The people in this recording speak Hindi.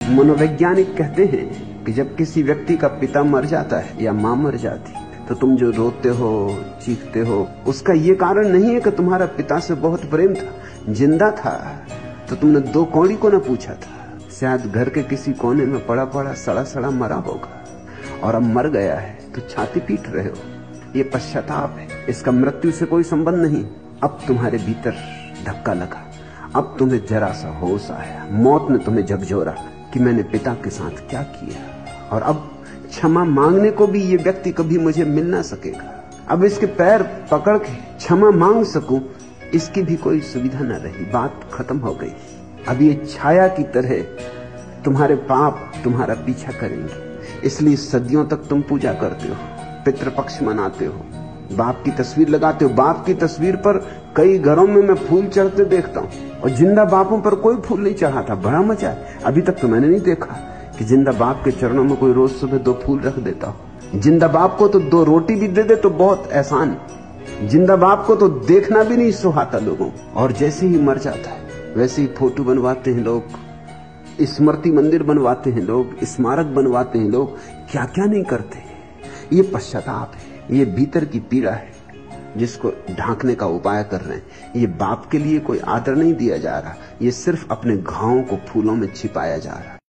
मनोवैज्ञानिक कहते हैं कि जब किसी व्यक्ति का पिता मर जाता है या मां मर जाती, तो तुम जो रोते हो, चीखते हो, उसका ये कारण नहीं है कि तुम्हारा पिता से बहुत प्रेम था। जिंदा था तो तुमने दो कौड़ी को न पूछा था, शायद घर के किसी कोने में पड़ा पड़ा सड़ा सड़ा मरा होगा, और अब मर गया है तो छाती पीट रहे हो। ये पश्चाताप है, इसका मृत्यु से कोई संबंध नहीं। अब तुम्हारे भीतर धक्का लगा, अब तुम्हें जरा सा होश आया, मौत ने तुम्हें झकझोरा कि मैंने पिता के साथ क्या किया, और अब क्षमा मांगने को भी ये व्यक्ति कभी मुझे मिल ना सकेगा। अब इसके पैर पकड़ के क्षमा मांग सकूं, इसकी भी कोई सुविधा न रही। बात खत्म हो गई। अब ये छाया की तरह तुम्हारे पाप तुम्हारा पीछा करेंगे। इसलिए सदियों तक तुम पूजा करते हो, पितृपक्ष मनाते हो, बाप की तस्वीर लगाते हो। बाप की तस्वीर पर कई घरों में मैं फूल चढ़ते देखता हूं, और जिंदा बापों पर कोई फूल नहीं चढ़ा था। बड़ा मजा है। अभी तक तो मैंने नहीं देखा कि जिंदा बाप के चरणों में कोई रोज सुबह 2 फूल रख देता हो। जिंदा बाप को तो 2 रोटी भी दे दे तो बहुत एहसान। जिंदा बाप को तो देखना भी नहीं सुहाता लोगों। और जैसे ही मर जाता है वैसे ही फोटो बनवाते हैं लोग, स्मृति मंदिर बनवाते हैं लोग, स्मारक बनवाते हैं लोग, क्या क्या नहीं करते। ये पश्चाताप है, ये भीतर की पीड़ा है जिसको ढांकने का उपाय कर रहे हैं। ये बाप के लिए कोई आदर नहीं दिया जा रहा, ये सिर्फ अपने घावों को फूलों में छिपाया जा रहा।